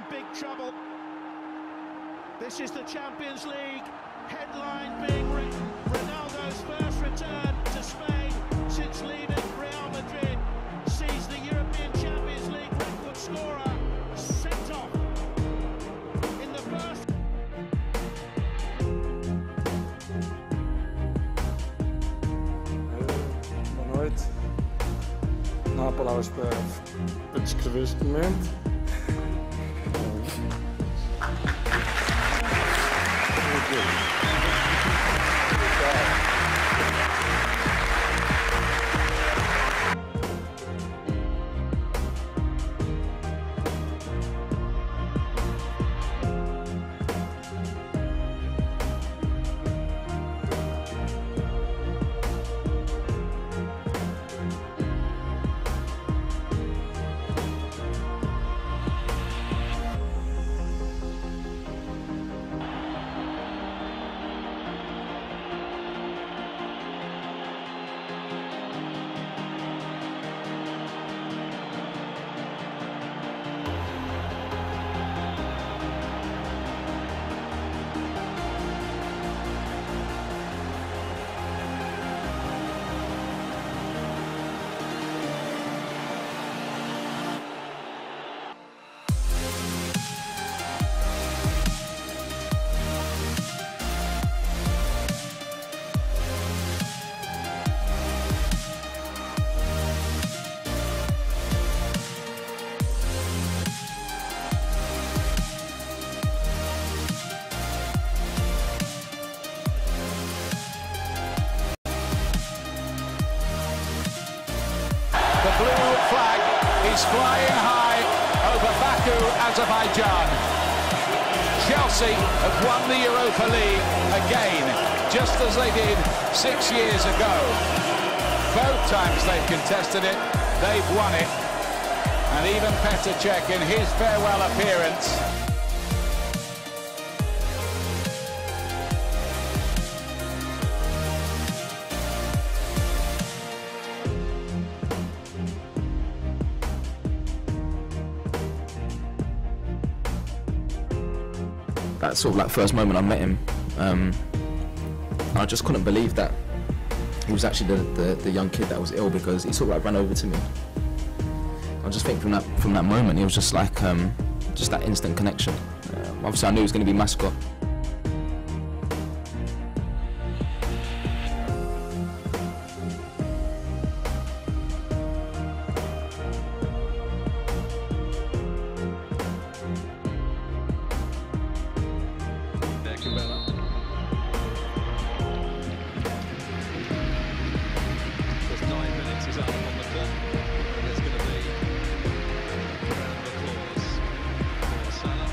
in big trouble. This is the Champions League. Headline being written. Ronaldo's first return to Spain since leaving Real Madrid sees the European Champions League record scorer sent off in the first. Nog nooit Napoli gespeeld. Het is geweest moment. The blue flag is flying high over Baku, Azerbaijan. Chelsea have won the Europa League again, just as they did 6 years ago. Both times they've contested it, they've won it. And even Petr Cech in his farewell appearance. That sort of like first moment I met him, I just couldn't believe that he was actually the young kid that was ill, because he sort of like ran over to me. I just think from that moment, it was just like just that instant connection. Obviously I knew he was going to be mascot. Just 9 minutes is up on the clock. There's going to be a round of applause for Salah.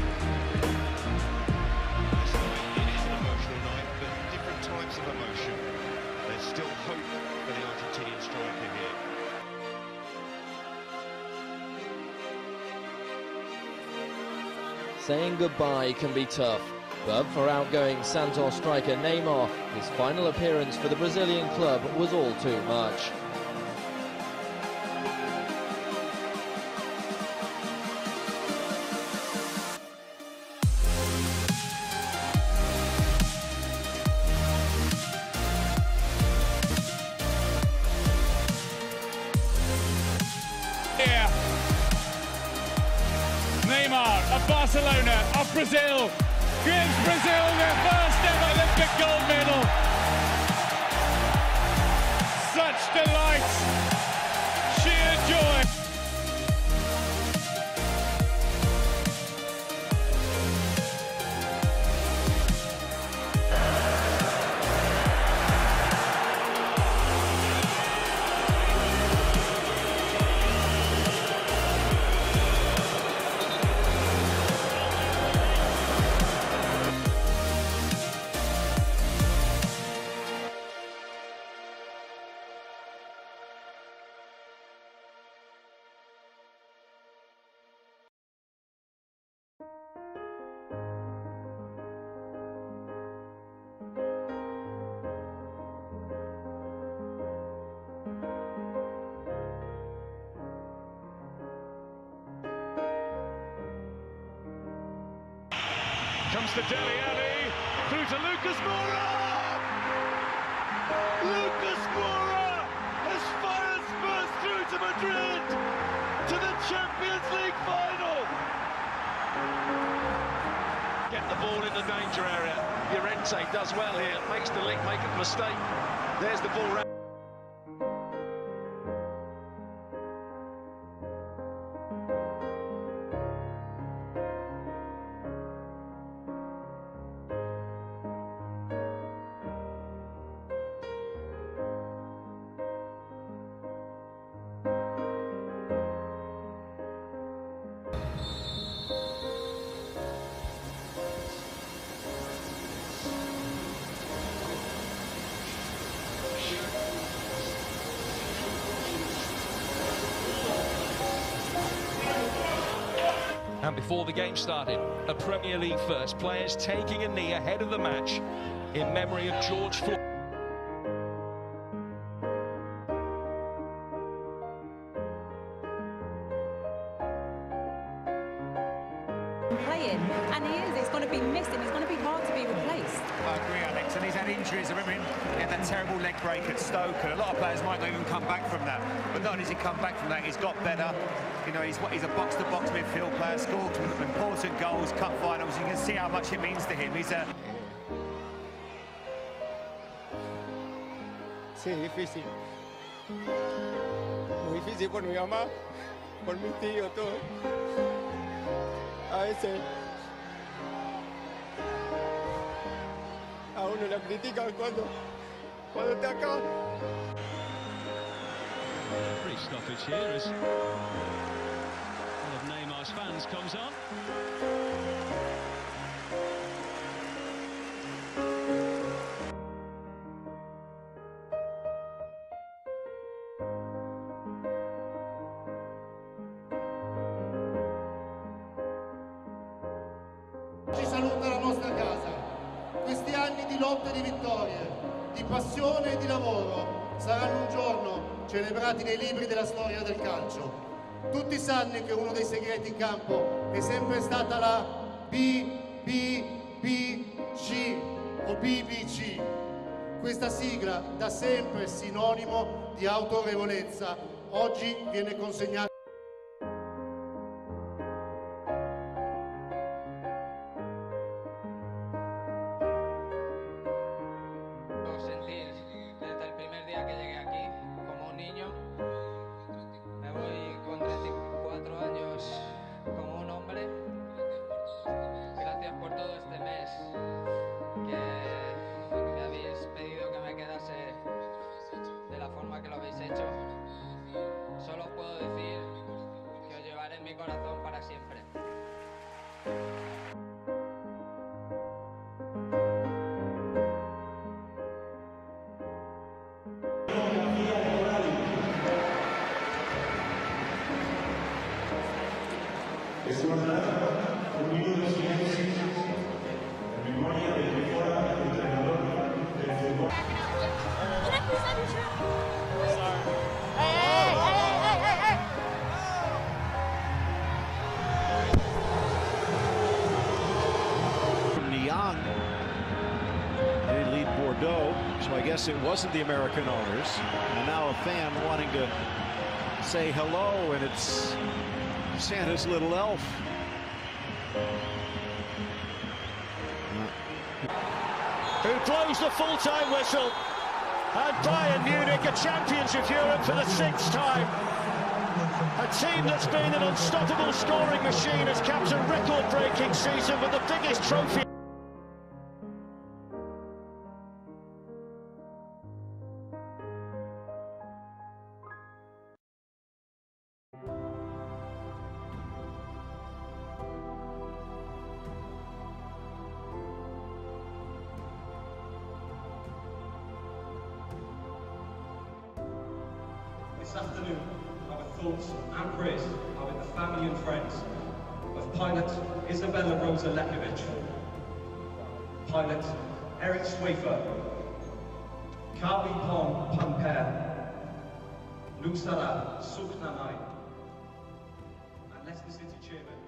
This night, it is an emotional night, but different types of emotion. There's still hope for the Argentinian striker here. Saying goodbye can be tough, but for outgoing Santos striker Neymar, his final appearance for the Brazilian club was all too much. Neymar of Barcelona, of Brazil, gives Brazil their first ever Olympic gold medal. Such delight, sheer joy. comes to Dele Alli, through to Lucas Moura! Lucas Moura has fired Spurs through to Madrid, to the Champions League final! Get the ball in the danger area. Llorente does well here, makes the link, make a mistake. There's the ball. And before the game started, a Premier League first, players taking a knee ahead of the match in memory of George Floyd. Playing, and he is. It's going to be missed, and it's going to be hard to be replaced. I agree, Alex, and he's had injuries. I remember he had that terrible leg break at Stoke, and a lot of players might not even come back from that. But not only has he come back from that, he's got better. You know, he's a box-to-box midfield player, scored important goals, cup finals. You can see how much it means to him. He's a... Sí, difícil. Muy difícil por mi mamá, por mi tío, todo. A veces a uno lo critican cuando está acá. Free stoppage here as one of Neymar's fans comes on. Ci saluta la nostra casa. Questi anni di lotte e di vittorie, di passione e di lavoro saranno un giorno celebrati nei libri della storia del calcio. Tutti sanno che uno dei segreti in campo è sempre stata la BBBC o BBC. Questa sigla da sempre sinonimo di autorevolezza. Oggi viene consegnata. Sentir desde el primer día que llegué aquí como un niño, me voy con 34 años como un hombre. Gracias por todo este mes que me habéis pedido que me quedase de la forma que lo habéis hecho. Solo os puedo decir que os llevaré en mi corazón para siempre. Es guardar un minuto de silencio en memoria del que fuera entrenador del fútbol. Niang did lead Bordeaux, so I guess it wasn't the American owners. And now a fan wanting to say hello, and it's Santa's little elf. Who blows the full-time whistle, and Bayern Munich are champions of Europe for the 6th time. A team that's been an unstoppable scoring machine has capped a record-breaking season with the biggest trophy. This afternoon, our thoughts and prayers are with the family and friends of pilot Isabella Rosa Lekovic, pilot Eric Swafer, Kawi Pong Pamper, Luxala Suknanai, and Leicester City Chairman